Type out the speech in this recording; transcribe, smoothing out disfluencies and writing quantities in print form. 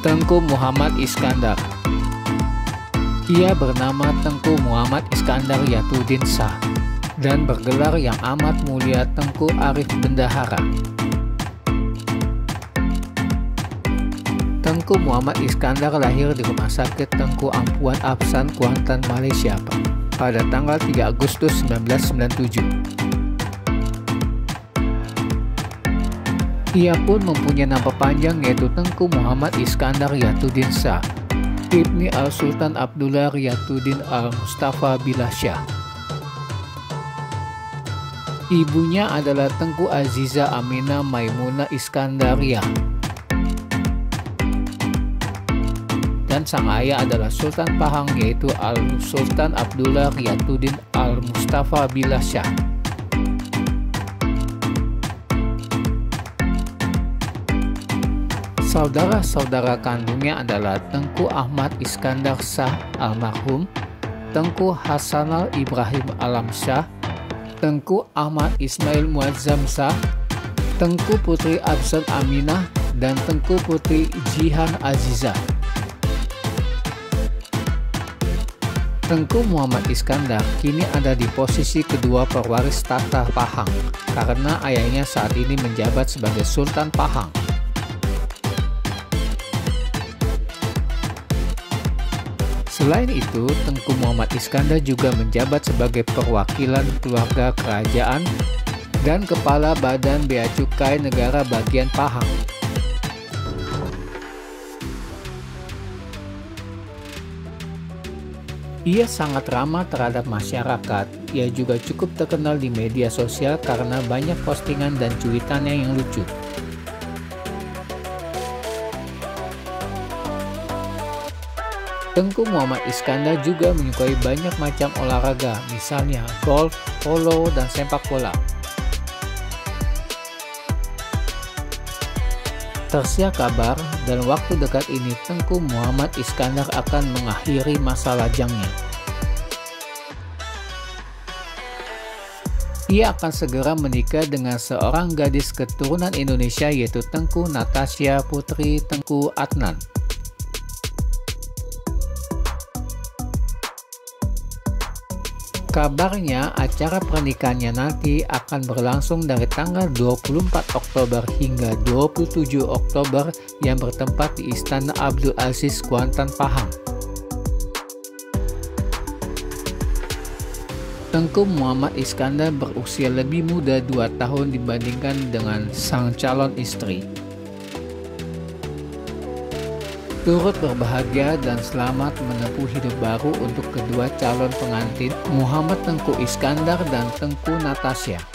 Tengku Muhammad Iskandar. Ia bernama Tengku Muhammad Iskandar Yatuddin Shah dan bergelar Yang Amat Mulia Tengku Arif Bendahara. Tengku Muhammad Iskandar lahir di Rumah Sakit Tengku Ampuan Ahsan, Kuantan, Malaysia pada tanggal 3 Agustus 1997. Ia pun mempunyai nama panjang yaitu Tengku Muhammad Iskandar Yatuddin Shah, Ibni Al-Sultan Abdullah Yatuddin Al-Mustafa Billah Shah. Ibunya adalah Tengku Aziza Aminah Maimunah Iskandariah. Dan sang ayah adalah Sultan Pahang yaitu Al-Sultan Abdullah Yatuddin Al-Mustafa Billah Shah. Saudara-saudara kandungnya adalah Tengku Ahmad Iskandar Shah almarhum, Tengku Hasanal Ibrahim Alam Shah, Tengku Ahmad Ismail Muazzam Shah, Tengku Putri Absan Aminah, dan Tengku Putri Jihan Azizah. Tengku Muhammad Iskandar kini ada di posisi kedua pewaris tahta Pahang karena ayahnya saat ini menjabat sebagai Sultan Pahang. Selain itu, Tengku Muhammad Iskandar juga menjabat sebagai perwakilan keluarga kerajaan dan Kepala Badan Bea Cukai Negara Bagian Pahang. Ia sangat ramah terhadap masyarakat. Ia juga cukup terkenal di media sosial karena banyak postingan dan cuitannya yang lucu. Tengku Muhammad Iskandar juga menyukai banyak macam olahraga, misalnya golf, polo, dan sepak bola. Tersiar kabar, dalam waktu dekat ini Tengku Muhammad Iskandar akan mengakhiri masa lajangnya. Ia akan segera menikah dengan seorang gadis keturunan Indonesia yaitu Tengku Natasha Putri Tengku Adnan. Kabarnya acara pernikahannya nanti akan berlangsung dari tanggal 24 Oktober hingga 27 Oktober yang bertempat di Istana Abdul Aziz, Kuantan, Pahang. Tengku Muhammad Iskandar berusia lebih muda 2 tahun dibandingkan dengan sang calon istri. Turut berbahagia dan selamat menempuh hidup baru untuk kedua calon pengantin Muhammad Tengku Iskandar dan Tengku Natasha.